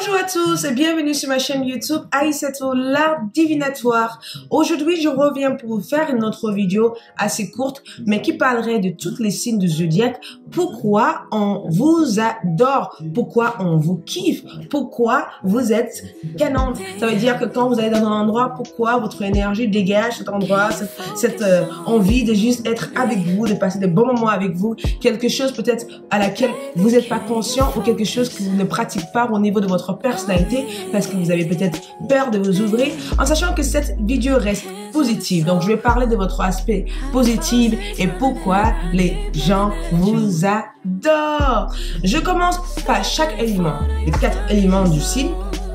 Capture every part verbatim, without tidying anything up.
Bonjour à tous et bienvenue sur ma chaîne YouTube Aïssatou, l'art divinatoire. Aujourd'hui, je reviens pour vous faire une autre vidéo assez courte, mais qui parlerait de toutes les signes du zodiaque. Pourquoi on vous adore, pourquoi on vous kiffe, pourquoi vous êtes canon. Ça veut dire que quand vous allez dans un endroit, pourquoi votre énergie dégage cet endroit, cette, cette euh, envie de juste être avec vous, de passer des bons moments avec vous, quelque chose peut-être à laquelle vous n'êtes pas conscient ou quelque chose que vous ne pratiquez pas au niveau de votre personnalité parce que vous avez peut-être peur de vous ouvrir, en sachant que cette vidéo reste positive. Donc, je vais parler de votre aspect positif et pourquoi les gens vous adorent. Je commence par chaque élément, les quatre éléments du signe.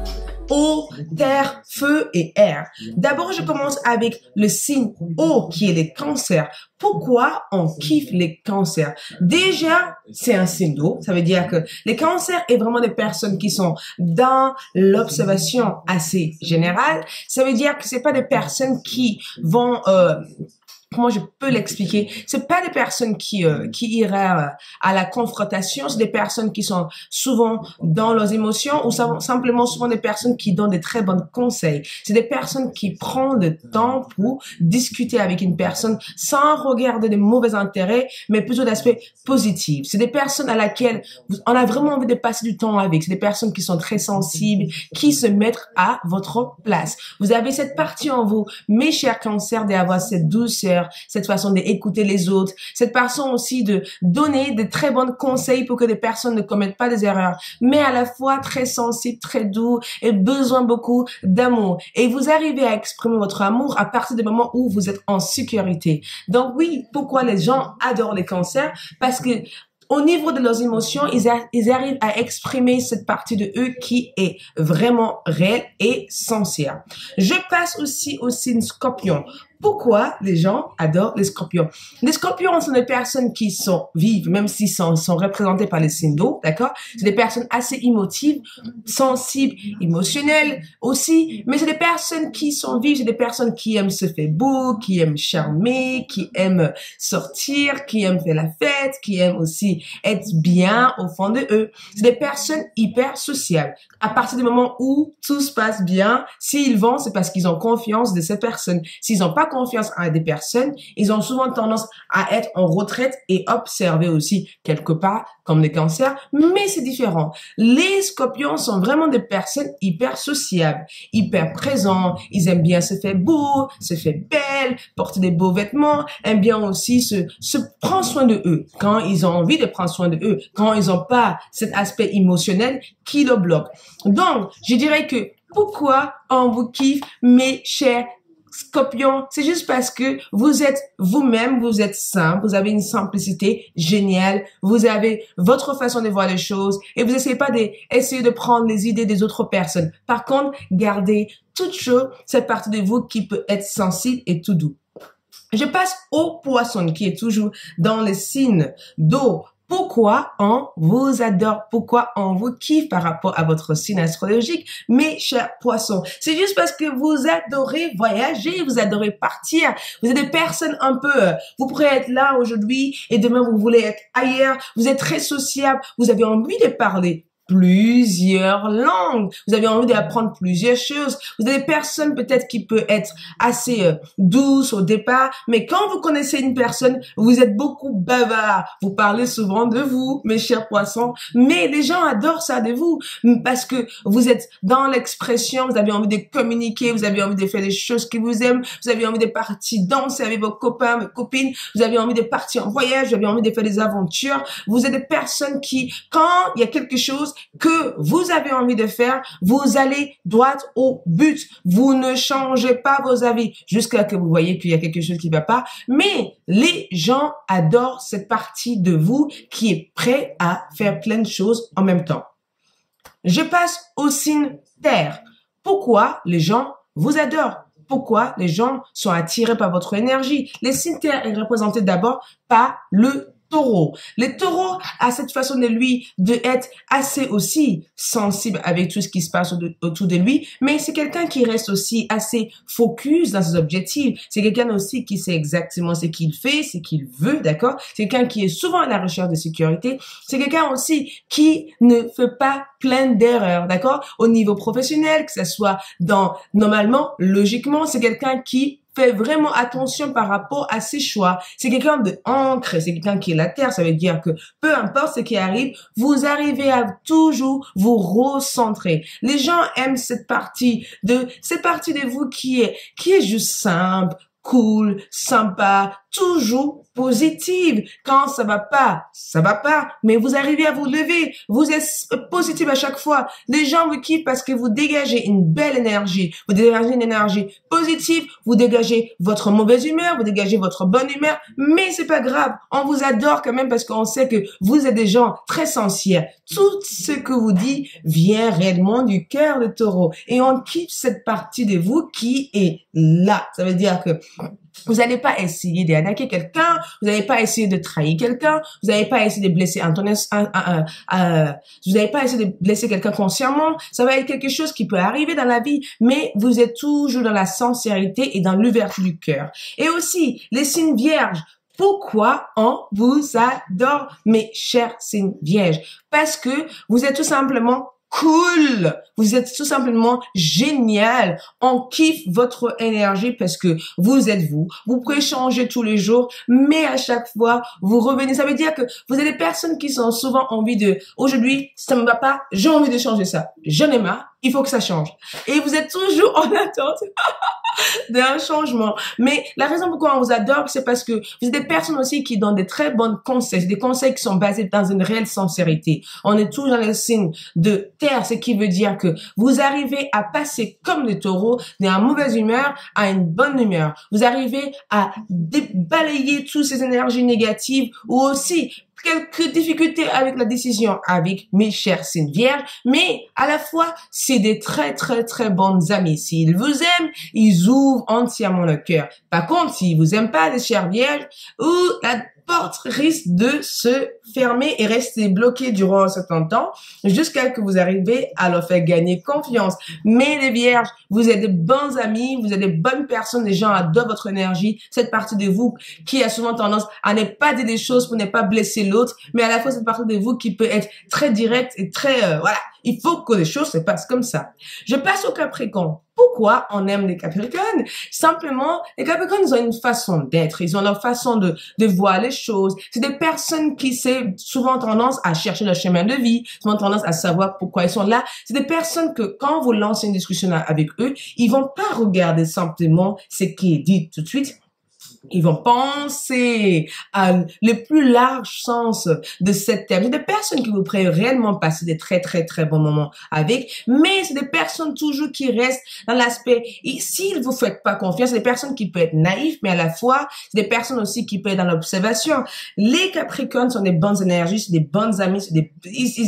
Eau, terre, feu et air. D'abord, je commence avec le signe eau qui est les cancers. Pourquoi on kiffe les cancers? Déjà, c'est un signe d'eau. Ça veut dire que les cancers est vraiment des personnes qui sont dans l'observation assez générale. Ça veut dire que c'est pas des personnes qui vont euh, comment je peux l'expliquer? C'est pas des personnes qui euh, qui iraient euh, à la confrontation, c'est des personnes qui sont souvent dans leurs émotions ou simplement souvent des personnes qui donnent des très bons conseils. C'est des personnes qui prennent le temps pour discuter avec une personne sans regarder de mauvais intérêts, mais plutôt d'aspect positif. C'est des personnes à laquelle on a vraiment envie de passer du temps avec. C'est des personnes qui sont très sensibles, qui se mettent à votre place. Vous avez cette partie en vous, mes chers cancers, d'avoir cette douceur, cette façon d'écouter les autres, cette façon aussi de donner de très bons conseils pour que des personnes ne commettent pas des erreurs, mais à la fois très sensible, très doux et besoin beaucoup d'amour. Et vous arrivez à exprimer votre amour à partir du moment où vous êtes en sécurité. Donc oui, pourquoi les gens adorent les cancers? Parce que au niveau de leurs émotions, ils, a, ils arrivent à exprimer cette partie de eux qui est vraiment réelle et sincère. Je passe aussi au signe scorpion. Pourquoi les gens adorent les scorpions? Les scorpions sont des personnes qui sont vives, même s'ils sont, sont représentés par les signes d'eau, d'accord? C'est des personnes assez émotives, sensibles, émotionnelles aussi, mais c'est des personnes qui sont vives, c'est des personnes qui aiment se faire beau, qui aiment charmer, qui aiment sortir, qui aiment faire la fête, qui aiment aussi être bien au fond de eux. C'est des personnes hyper sociables. À partir du moment où tout se passe bien, s'ils vont, c'est parce qu'ils ont confiance de ces personnes. S'ils n'ont pas confiance à des personnes, ils ont souvent tendance à être en retraite et observer aussi quelque part comme les cancers, mais c'est différent. Les scorpions sont vraiment des personnes hyper sociables, hyper présents, ils aiment bien se faire beau, se faire belle, porter des beaux vêtements, aiment bien aussi se, se prendre soin de eux quand ils ont envie de prendre soin de eux, quand ils n'ont pas cet aspect émotionnel qui le bloque. Donc, je dirais que pourquoi on vous kiffe, mes chers Scorpion, c'est juste parce que vous êtes vous-même, vous êtes simple, vous avez une simplicité géniale, vous avez votre façon de voir les choses et vous essayez pas d'essayer de prendre les idées des autres personnes. Par contre, gardez toute chose, cette partie de vous qui peut être sensible et tout doux. Je passe au poisson qui est toujours dans les signes d'eau. Pourquoi on vous adore? Pourquoi on vous kiffe par rapport à votre signe astrologique, mes chers poissons? C'est juste parce que vous adorez voyager, vous adorez partir. Vous êtes des personnes un peu, vous pourrez être là aujourd'hui et demain vous voulez être ailleurs. Vous êtes très sociable, vous avez envie de parler plusieurs langues. Vous avez envie d'apprendre plusieurs choses. Vous avez des personnes peut-être qui peut être assez euh, douces au départ, mais quand vous connaissez une personne, vous êtes beaucoup bavard. Vous parlez souvent de vous, mes chers poissons, mais les gens adorent ça de vous parce que vous êtes dans l'expression, vous avez envie de communiquer, vous avez envie de faire des choses qui vous aiment, vous avez envie de partir danser avec vos copains, vos copines, vous avez envie de partir en voyage, vous avez envie de faire des aventures. Vous êtes des personnes qui, quand il y a quelque chose que vous avez envie de faire, vous allez droit au but. Vous ne changez pas vos avis jusqu'à ce que vous voyez qu'il y a quelque chose qui ne va pas. Mais les gens adorent cette partie de vous qui est prêt à faire plein de choses en même temps. Je passe au signe terre. Pourquoi les gens vous adorent? Pourquoi les gens sont attirés par votre énergie? Les signes terre est représenté d'abord par le taureaux. Les taureaux a cette façon de lui de être assez aussi sensible avec tout ce qui se passe autour de lui, mais c'est quelqu'un qui reste aussi assez focus dans ses objectifs. C'est quelqu'un aussi qui sait exactement ce qu'il fait, ce qu'il veut, d'accord? C'est quelqu'un qui est souvent à la recherche de sécurité. C'est quelqu'un aussi qui ne fait pas plein d'erreurs, d'accord? Au niveau professionnel, que ce soit dans, normalement, logiquement, c'est quelqu'un qui fait vraiment attention par rapport à ses choix. C'est quelqu'un de ancré, c'est quelqu'un qui est la terre. Ça veut dire que peu importe ce qui arrive, vous arrivez à toujours vous recentrer. Les gens aiment cette partie de, cette partie de vous qui est, qui est juste simple, cool, sympa, toujours positive. Quand ça va pas, ça va pas, mais vous arrivez à vous lever. Vous êtes positif à chaque fois. Les gens vous kiffent parce que vous dégagez une belle énergie. Vous dégagez une énergie positive, vous dégagez votre mauvaise humeur, vous dégagez votre bonne humeur, mais c'est pas grave. On vous adore quand même parce qu'on sait que vous êtes des gens très sincères. Tout ce que vous dites vient réellement du cœur de taureau et on kiffe cette partie de vous qui est là. Ça veut dire que vous n'allez pas essayer d'arnaquer quelqu'un, vous n'allez pas essayer de trahir quelqu'un, vous n'allez pas essayer de blesser un, un, un, un, un vous n'allez pas essayer de blesser quelqu'un consciemment. Ça va être quelque chose qui peut arriver dans la vie, mais vous êtes toujours dans la sincérité et dans l'ouverture du cœur. Et aussi, les signes vierges. Pourquoi on vous adore, mes chers signes vierges? Parce que vous êtes tout simplement cool. Vous êtes tout simplement génial. On kiffe votre énergie parce que vous êtes vous. Vous pouvez changer tous les jours, mais à chaque fois, vous revenez. Ça veut dire que vous avez des personnes qui sont souvent envie de, aujourd'hui, ça me va pas, j'ai envie de changer ça. J'en ai marre, il faut que ça change. Et vous êtes toujours en attente d'un changement. Mais la raison pourquoi on vous adore, c'est parce que vous êtes des personnes aussi qui donnent des très bons conseils, des conseils qui sont basés dans une réelle sincérité. On est toujours dans le signe de terre, ce qui veut dire que vous arrivez à passer comme des taureaux d'une mauvaise humeur à une bonne humeur. Vous arrivez à balayer toutes ces énergies négatives ou aussi quelques difficultés avec la décision avec mes chers signes vierges, mais à la fois, c'est des très, très, très bonnes amis. S'ils vous aiment, ils ouvrent entièrement le cœur. Par contre, s'ils vous aiment pas, les chers vierges, ou la porte risque de se fermer et rester bloquée durant un certain temps jusqu'à que vous arrivez à leur faire gagner confiance. Mais les vierges, vous êtes de bons amis, vous êtes de bonnes personnes, les gens adorent votre énergie, cette partie de vous qui a souvent tendance à ne pas dire des choses pour ne pas blesser l'autre, mais à la fois cette partie de vous qui peut être très directe et très, euh, voilà, il faut que les choses se passent comme ça. Je passe au Capricorne. Pourquoi on aime les Capricornes? Simplement, les Capricornes, ils ont une façon d'être, ils ont leur façon de, de voir les choses. C'est des personnes qui, c'est souvent tendance à chercher leur chemin de vie, souvent tendance à savoir pourquoi ils sont là. C'est des personnes que, quand vous lancez une discussion avec eux, ils vont pas regarder simplement ce qui est dit tout de suite. Ils vont penser à le plus large sens de cette terme. C'est des personnes qui vous pourrez réellement passer des très, très, très bons moments avec, mais c'est des personnes toujours qui restent dans l'aspect, s'ils vous faites pas confiance, c'est des personnes qui peuvent être naïves, mais à la fois, c'est des personnes aussi qui peuvent être dans l'observation. Les Capricornes sont des bonnes énergies, c'est des bonnes amies, c'est des,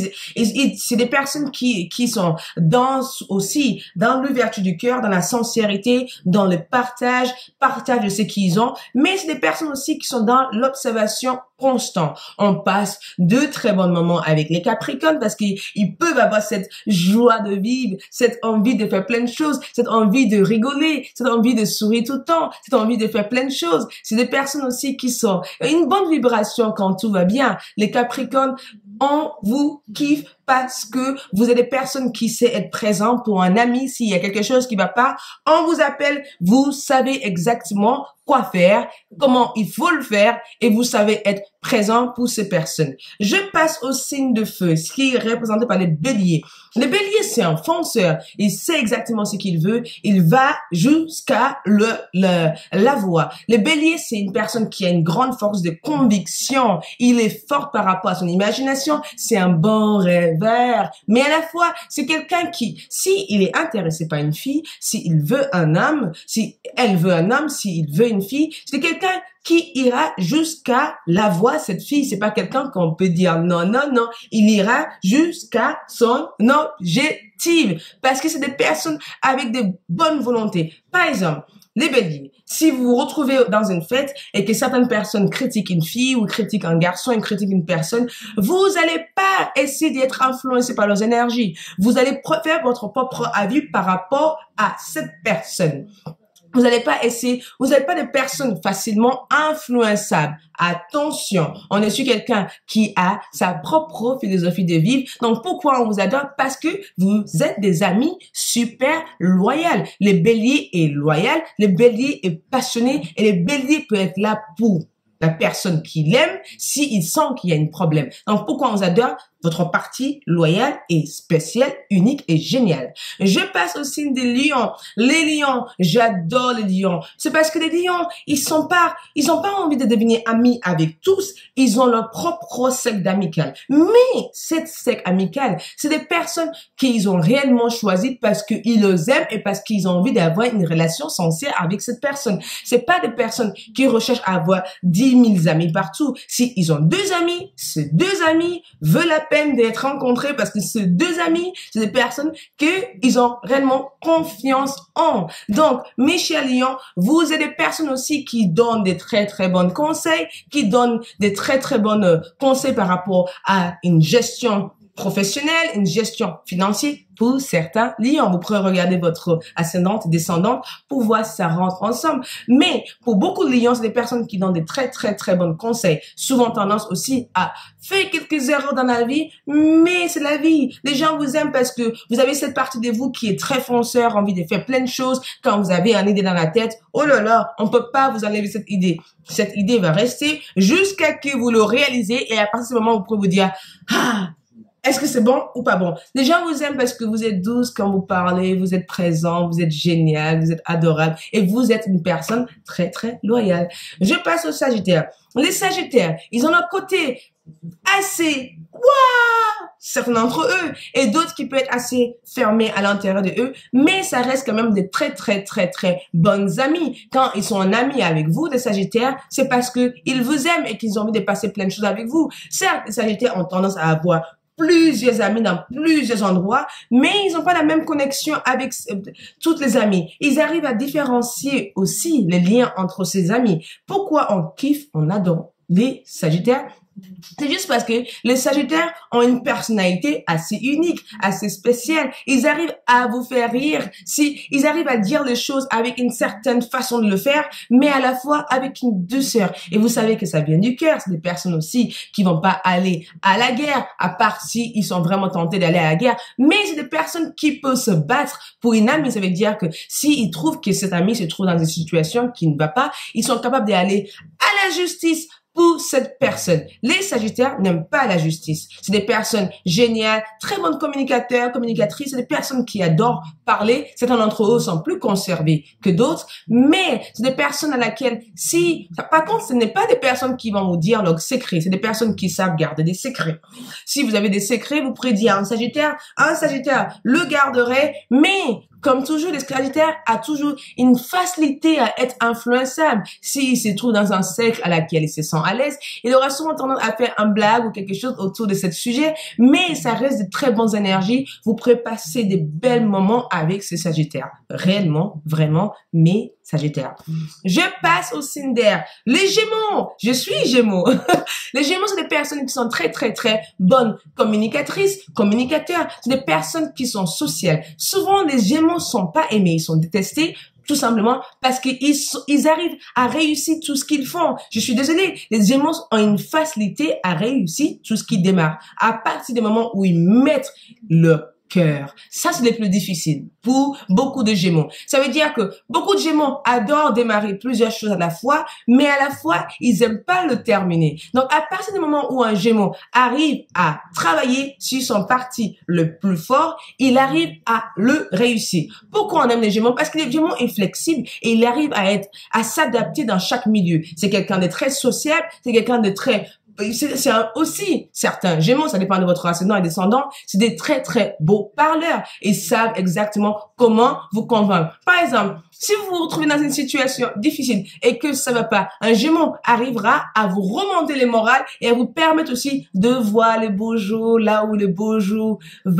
c'est des personnes qui, qui sont dans, aussi, dans l'ouverture du cœur, dans la sincérité, dans le partage, partage de ce qu'ils ont. Mais c'est des personnes aussi qui sont dans l'observation constante. On passe de très bons moments avec les Capricornes parce qu'ils ils peuvent avoir cette joie de vivre, cette envie de faire plein de choses, cette envie de rigoler, cette envie de sourire tout le temps, cette envie de faire plein de choses. C'est des personnes aussi qui sont une bonne vibration quand tout va bien. Les Capricornes, on vous kiffe parce que vous êtes des personnes qui savent être présentes pour un ami. S'il y a quelque chose qui va pas, on vous appelle, vous savez exactement quoi faire, comment il faut le faire et vous savez être présent pour ces personnes. Je passe au signe de feu, ce qui est représenté par les béliers. Le bélier, c'est un fonceur. Il sait exactement ce qu'il veut. Il va jusqu'à le, le, la voie. Le bélier, c'est une personne qui a une grande force de conviction. Il est fort par rapport à son imagination. C'est un bon rêveur. Mais à la fois, c'est quelqu'un qui, si il est intéressé par une fille, s'il veut un homme, si elle veut un homme, s'il veut une fille, c'est quelqu'un qui ira jusqu'à la voix. Cette fille, c'est pas quelqu'un qu'on peut dire non, non, non. Il ira jusqu'à son objectif. Parce que c'est des personnes avec de bonnes volontés. Par exemple, les béliers, si vous vous retrouvez dans une fête et que certaines personnes critiquent une fille ou critiquent un garçon, ou critiquent une personne, vous allez pas essayer d'être influencé par leurs énergies. Vous allez faire votre propre avis par rapport à cette personne. Vous n'allez pas essayer, vous n'êtes pas des personnes facilement influençables. Attention, on est sur quelqu'un qui a sa propre philosophie de vivre. Donc, pourquoi on vous adore? Parce que vous êtes des amis super loyaux. Les béliers est loyal, les béliers est passionné et les béliers peuvent être là pour la personne qui l'aime s'il sent qu'il y a un problème. Donc, pourquoi on vous adore? Votre partie loyale est spéciale, unique et géniale. Je passe au signe des lions. Les lions, j'adore les lions. C'est parce que les lions, ils sont pas, ils ont pas envie de devenir amis avec tous. Ils ont leur propre cercle amical. Mais cette cercle amicale, c'est des personnes qu'ils ont réellement choisies parce qu'ils les aiment et parce qu'ils ont envie d'avoir une relation sincère avec cette personne. C'est pas des personnes qui recherchent à avoir dix mille amis partout. Si ils ont deux amis, ces deux amis veulent la peine d'être rencontrés parce que ces deux amis, c'est des personnes que ils ont réellement confiance en. Donc, mes chers lions, vous êtes des personnes aussi qui donnent des très très bons conseils, qui donnent des très très bons conseils par rapport à une gestion professionnelle, une gestion financière. Pour certains lions, vous pourrez regarder votre ascendante, descendante pour voir si ça rentre ensemble. Mais pour beaucoup de lions, c'est des personnes qui donnent des très très très bons conseils. Souvent tendance aussi à faire quelques erreurs dans la vie, mais c'est la vie. Les gens vous aiment parce que vous avez cette partie de vous qui est très fonceur, envie de faire plein de choses. Quand vous avez une idée dans la tête, oh là là, on peut pas vous enlever cette idée. Cette idée va rester jusqu'à que vous le réalisez et à partir de ce moment, vous pouvez vous dire, ah, est-ce que c'est bon ou pas bon? Les gens vous aiment parce que vous êtes douce quand vous parlez, vous êtes présent, vous êtes génial, vous êtes adorable et vous êtes une personne très très loyale. Je passe aux Sagittaires. Les Sagittaires, ils ont un côté assez waouh, certains d'entre eux et d'autres qui peuvent être assez fermés à l'intérieur de eux, mais ça reste quand même des très très très très bonnes amies. Quand ils sont en amis avec vous, les Sagittaires, c'est parce que ils vous aiment et qu'ils ont envie de passer plein de choses avec vous. Certes, les Sagittaires ont tendance à avoir plusieurs amis dans plusieurs endroits, mais ils n'ont pas la même connexion avec toutes les amies. Ils arrivent à différencier aussi les liens entre ces amis. Pourquoi on kiffe, on adore les Sagittaires? C'est juste parce que les Sagittaires ont une personnalité assez unique, assez spéciale. Ils arrivent à vous faire rire. Si ils arrivent à dire les choses avec une certaine façon de le faire, mais à la fois avec une douceur. Et vous savez que ça vient du cœur. C'est des personnes aussi qui vont pas aller à la guerre, à part si ils sont vraiment tentés d'aller à la guerre. Mais c'est des personnes qui peuvent se battre pour une amie. Ça veut dire que s'ils trouvent que cet ami se trouve dans une situation qui ne va pas, ils sont capables d'aller à la justice pour cette personne. Les Sagittaires n'aiment pas la justice. C'est des personnes géniales, très bonnes communicateurs, communicatrices, c'est des personnes qui adorent parler. Certains d'entre eux sont plus conservés que d'autres, mais c'est des personnes à laquelle si, par contre, ce n'est pas des personnes qui vont vous dire leurs secrets, c'est des personnes qui savent garder des secrets. Si vous avez des secrets, vous pourrez dire à un Sagittaire, un Sagittaire le garderait, mais comme toujours, les Sagittaires a toujours une facilité à être influençable. S'il se trouve dans un cercle à laquelle il se sent à l'aise, il aura souvent tendance à faire un blague ou quelque chose autour de ce sujet, mais ça reste de très bonnes énergies. Vous pourrez passer des bels moments avec ces Sagittaires. Réellement, vraiment, mes Sagittaires. Je passe au signe d'air. Les Gémeaux. Je suis Gémeaux. Les Gémeaux, c'est des personnes qui sont très, très, très bonnes communicatrices, communicateurs. C'est des personnes qui sont sociales. Souvent, les Gémeaux sont pas aimés, ils sont détestés. Tout simplement parce qu'ils ils arrivent à réussir tout ce qu'ils font. Je suis désolée, les Gémeaux ont une facilité à réussir tout ce qui démarre. À partir du moment où ils mettent leur cœur. Ça, c'est le plus difficile pour beaucoup de Gémeaux. Ça veut dire que beaucoup de Gémeaux adorent démarrer plusieurs choses à la fois, mais à la fois, ils aiment pas le terminer. Donc, à partir du moment où un Gémeaux arrive à travailler sur son parti le plus fort, il arrive à le réussir. Pourquoi on aime les Gémeaux? Parce que les Gémeaux est flexible et il arrive à être, à s'adapter dans chaque milieu. C'est quelqu'un de très sociable, c'est quelqu'un de très c'est aussi certains Gémeaux, ça dépend de votre ascendant et descendant, c'est des très très beaux parleurs et savent exactement comment vous convaincre. Par exemple, si vous vous retrouvez dans une situation difficile et que ça va pas, un Gémeau arrivera à vous remonter les morales et à vous permettre aussi de voir les beaux jours là où le beau jour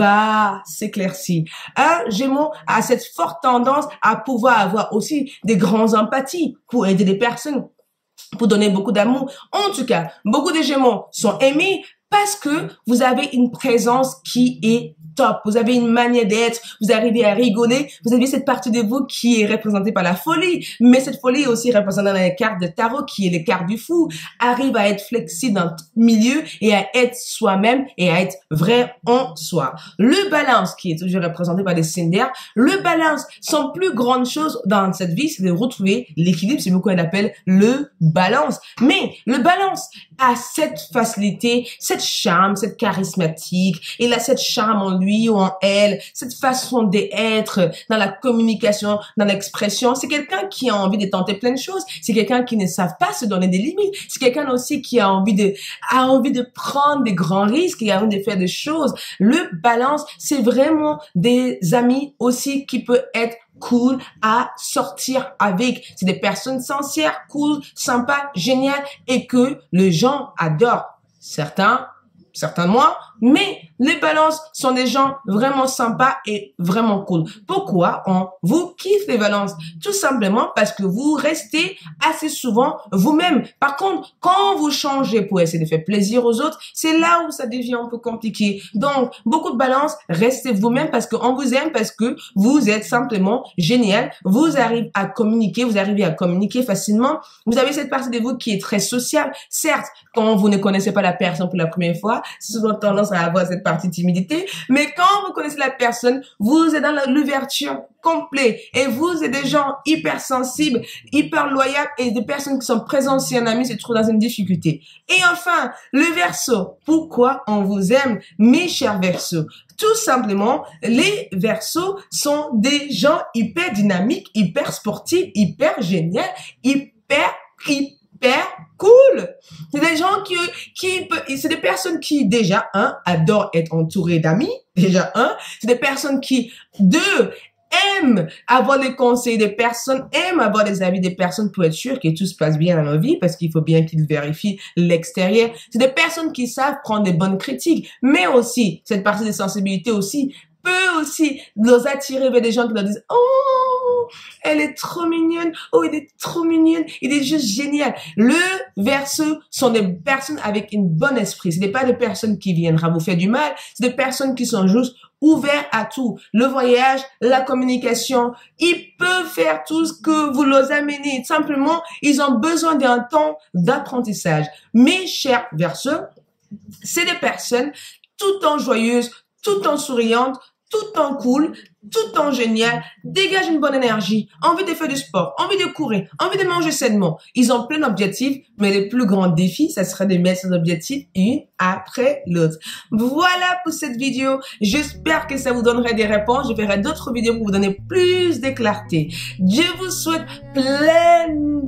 va s'éclaircir. Un Gémeau a cette forte tendance à pouvoir avoir aussi des grands empathies pour aider les personnes, pour donner beaucoup d'amour. En tout cas, beaucoup de Gémeaux sont aimés parce que vous avez une présence qui est top. Vous avez une manière d'être, vous arrivez à rigoler, vous avez cette partie de vous qui est représentée par la folie, mais cette folie est aussi représentée dans les cartes de tarot qui est les cartes du fou, arrive à être flexible dans tout milieu et à être soi-même et à être vrai en soi. Le balance qui est toujours représenté par des signes d'air, le balance, son plus grande chose dans cette vie, c'est de retrouver l'équilibre, c'est beaucoup qu'on appelle le balance. Mais le balance a cette facilité, cette charme, cette charismatique, il a cette charme en lui ou en elle, cette façon d'être dans la communication, dans l'expression. C'est quelqu'un qui a envie de tenter plein de choses. C'est quelqu'un qui ne savent pas se donner des limites. C'est quelqu'un aussi qui a envie de, a envie de prendre des grands risques et a envie de faire des choses. Le balance, c'est vraiment des amis aussi qui peut être cool à sortir avec. C'est des personnes sincères, cool, sympas, géniales et que les gens adorent. Certains, certains de moi, mais les balances sont des gens vraiment sympas et vraiment cool. Pourquoi on vous kiffe les balances? Tout simplement parce que vous restez assez souvent vous-même. Par contre, quand vous changez pour essayer de faire plaisir aux autres, c'est là où ça devient un peu compliqué. Donc, beaucoup de balances, restez vous-même parce qu'on vous aime, parce que vous êtes simplement génial. Vous arrivez à communiquer, vous arrivez à communiquer facilement. Vous avez cette partie de vous qui est très sociale. Certes, quand vous ne connaissez pas la personne pour la première fois, c'est souvent tendance à avoir cette partie timidité, mais quand vous connaissez la personne, vous êtes dans l'ouverture complète et vous êtes des gens hypersensibles, hyper loyaux et des personnes qui sont présentes si un ami se trouve dans une difficulté. Et enfin, le Verseau. Pourquoi on vous aime, mes chers Verseaux? Tout simplement, les Verseaux sont des gens hyper dynamiques, hyper sportifs, hyper géniaux, hyper, hyper cool. C'est des gens qui, qui, c'est des personnes qui, déjà, un, adorent être entourées d'amis. Déjà, un. C'est des personnes qui, deux, aiment avoir les conseils des personnes, aiment avoir des avis des personnes pour être sûr que tout se passe bien dans leur vie parce qu'il faut bien qu'ils vérifient l'extérieur. C'est des personnes qui savent prendre des bonnes critiques, mais aussi, cette partie de sensibilité aussi, peut aussi nous attirer vers des gens qui leur disent « Oh, elle est trop mignonne. Oh, il est trop mignonne. Il est juste génial. » Le Verseau sont des personnes avec une bonne esprit. Ce n'est pas des personnes qui viendront vous faire du mal. C'est des personnes qui sont juste ouverts à tout. Le voyage, la communication, ils peuvent faire tout ce que vous leur amenez. Simplement, ils ont besoin d'un temps d'apprentissage. Mes chers Verseaux, c'est des personnes tout en joyeuses, tout en souriantes, tout en cool, tout en génial, dégagent une bonne énergie, envie de faire du sport, envie de courir, envie de manger sainement. Ils ont plein d'objectifs, mais le plus grand défi, ça serait de mettre ces objectifs une après l'autre. Voilà pour cette vidéo. J'espère que ça vous donnerait des réponses. Je ferai d'autres vidéos pour vous donner plus de clarté. Je vous souhaite plein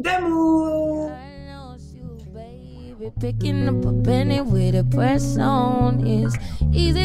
d'amour. Picking up a penny with a press on is easy.